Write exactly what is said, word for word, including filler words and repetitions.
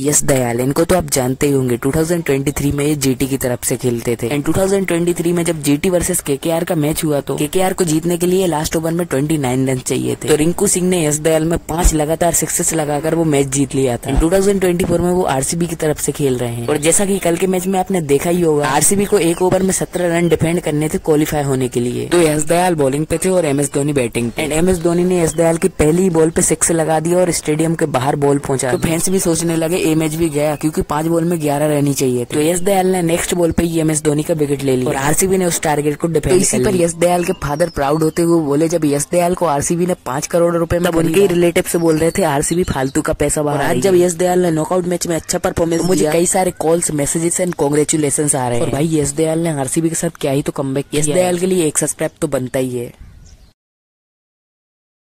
यश दयाल, इनको तो आप जानते ही होंगे। दो हज़ार तेईस में ये जीटी की तरफ से खेलते थे एंड दो हज़ार तेईस में जब जीटी वर्सेस केकेआर का मैच हुआ तो केकेआर को जीतने के लिए लास्ट ओवर में उनतीस रन चाहिए थे, तो रिंकू सिंह ने यश दयाल में पांच लगातार सिक्सेस लगाकर वो मैच जीत लिया था। दो हज़ार चौबीस में वो आरसीबी की तरफ से खेल रहे हैं और जैसा कि कल के मैच में आपने देखा ही होगा, आरसीबी को एक ओवर में सत्रह रन डिफेंड करने थे क्वालिफाई होने के लिए। तो यश दयाल बॉलिंग पे थे और M S Dhoni batting and M S Dhoni ने यश दयाल की पहली बॉल पे सिक्स लगा दिया और स्टेडियम के बाहर बॉल पहुंचा। तो फैंस भी सोचने लगे ए मैच भी गया, क्योंकि पांच बॉल में ग्यारह रहनी चाहिए। तो यश दयाल ने नेक्स्ट बॉल पे ही एम एस धोनी का विकेट ले लिया और आरसीबी ने उस टारगेट को डिफेंड। तो इसी पर यश दयाल के फादर प्राउड होते हुए बोले, जब यश दयाल को आरसीबी ने पांच करोड़ रुपए में, तब उनके रिलेटिव से बोल रहे थे आरसीबी फालतू का पैसा बाहर। आज जब यश दयाल ने नॉकआउट मैच में अच्छा परफॉर्मेंस, मुझे कई सारे कॉल्स, मैसेजेस एंड कांग्रेचुलेशंस आ रहे हैं। और भाई यश दयाल ने आरसीबी के साथ क्या ही तो कमबैक, यश दयाल के लिए एक सब्सक्राइब तो बनता ही है।